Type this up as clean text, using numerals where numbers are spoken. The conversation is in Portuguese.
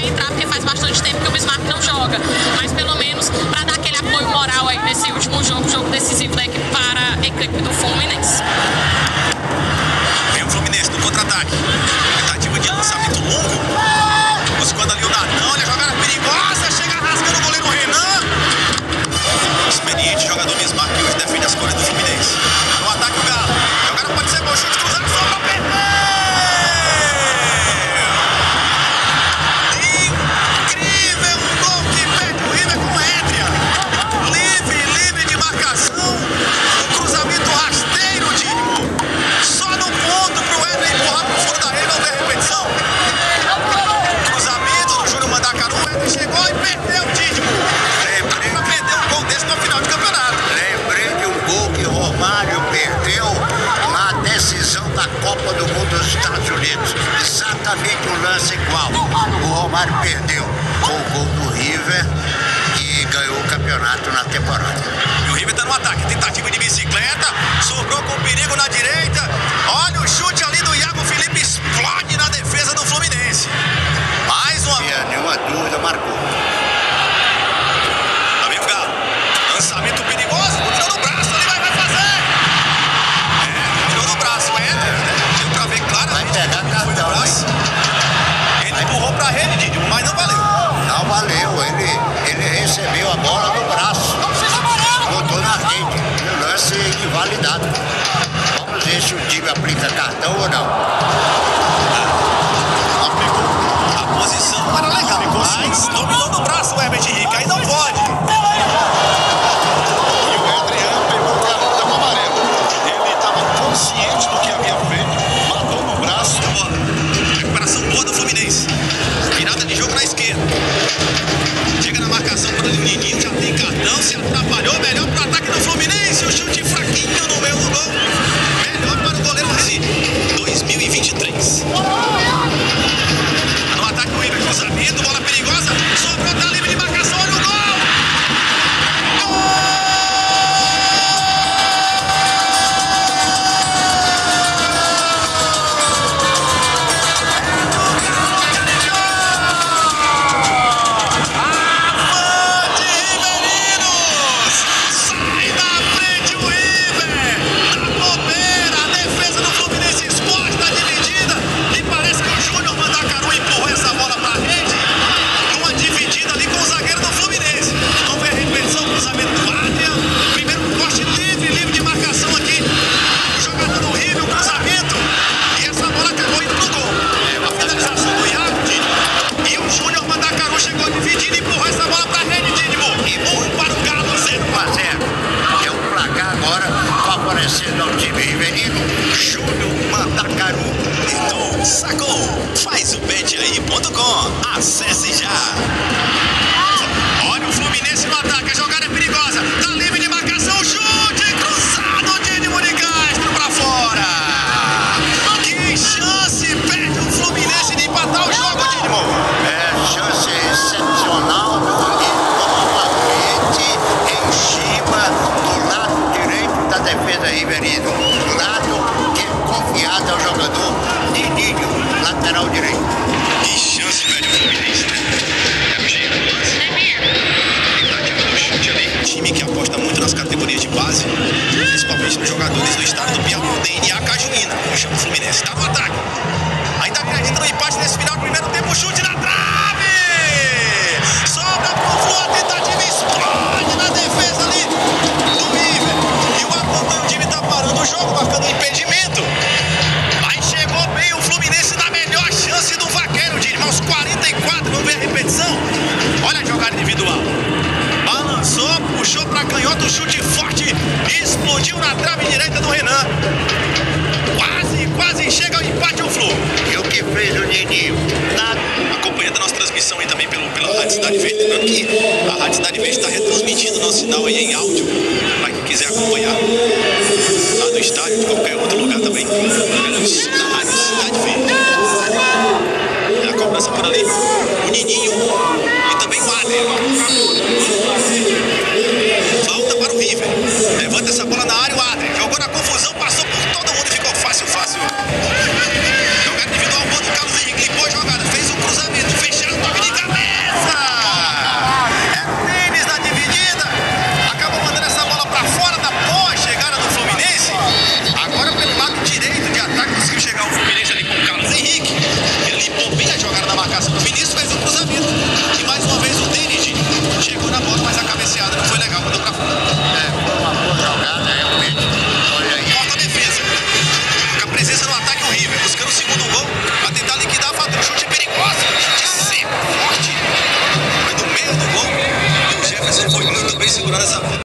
vai entrar porque faz bastante tempo que o Bismarck não joga, mas pelo menos para dar aquele apoio moral aí nesse último jogo decisivo da equipe para a equipe do Fluminense. Vem o Fluminense no contra-ataque. Tentativa de lançamento longo. Buscando ali o Natão. Olha a jogada perigosa. Chega rasgando o goleiro Renan. Experiente jogador Bismarck que hoje defende as cores do Fluminense. No ataque o Galo. A jogada pode ser bom. Chute cruzado. Só pra perder. Incrível. Um gol que perde o River com Édria. Livre de marcação. Um cruzamento rasteiro, Dino. Só no ponto pro Édria empurrar pro fundo da rede. Não vê a repetição. Cruzamento do Júnior Mandacaru. O Édria chegou e perdeu o Dino. Pra perder um gol desse no final de campeonato. Lembrei de um gol que o Romário perdeu na decisão da Copa do Mundo dos Estados Unidos. Exatamente um lance igual. O Romário perdeu com o gol do River e ganhou o campeonato na temporada. E o River tá no ataque. Tentativa de bicicleta. Sobrou com perigo na direita. Olha o chute ali do Iago Felipe. Explode na defesa do Fluminense. Mais uma. Sem nenhuma dúvida, marcou. Tá vendo o Galo? Lançamento perigoso. Dominou no braço. Ele vai fazer. Dominou no braço. Deu pra ver claramente. Vai pegar foi no cartão, braço. Ele empurrou pra rede, Didi, mas não valeu. Não valeu. Ele recebeu a bola no braço. Botou na rede. Um lance invalidado. Vamos ver se o time aplica cartão ou não. A posição era legal, mas dominou no braço o Herbert Henrique. Aí não pode. E o Adriano pegou o cartão amarelo. Ele estava consciente do que havia feito, matou no braço. Bola. Recuperação boa do Fluminense. Virada de jogo na esquerda. Chega na marcação para o Nininho, já tem cartão, se atrapalhou. Melhor para o ataque do Fluminense. O chute fraquinho no meio do gol. Melhor para o goleiro Recife. 2023. No ataque o River, cruzamento, bola perigosa. Sobrou, tá livre de marcação. Olha o gol. Favorecendo ao time riverino. Júnior Mandacaru. Então, sacou? Faz o bet.aí.com. Acesse já. Olha o Fluminense no ataque. A jogada é perigosa. Tá livre de marcação. Chute cruzado. Dínimo de Castro pra fora. Que chance perde o Fluminense de empatar o jogo, Dínimo. É chance excepcional. E novamente em cima do lado direito da defesa riverino. Lado que é confiado ao jogador Nininho, lateral direito. Que chance perde o Fluminense, né? É o jeito do lance. Tentativa do chute ali. Time que aposta muito nas categorias de base, principalmente nos jogadores do estado do Piauí. O DNA Cajuína, como chama o Fluminense. Tá no ataque. Ainda acredita no empate nesse final do primeiro tempo. Chute na trave. Sobra pro Flu. A tentativa explode na defesa ali do River. E o apontando o time tá parando o jogo, marcando um impedimento. Mas chegou bem o Fluminense na melhor chance do Vaqueiro, de aos 44. Vamos ver a repetição. Olha a jogada individual. Balançou, puxou pra canhota, um chute forte. Explodiu na trave direita do Renan. Quase chega ao empate o Flu. E o que fez o Nininho? Nada. Acompanhando a nossa transmissão aí também pela Rádio Cidade Verde. Lembrando que a Rádio Cidade Verde está retransmitindo nosso sinal aí em áudio. Para quem quiser acompanhar lá do estádio, de qualquer outro lugar também. Pela Rádio Cidade Verde. A cobrança por ali. O Nininho e também o Adler. Falta para o River. Levanta essa bola na área, o Adler. Jogou na confusão, passou por todo mundo e ficou fácil. Jogada individual, boa do Carlos Henrique. Limpou a jogada, fez um cruzamento, fechado, toque de Fortaleza.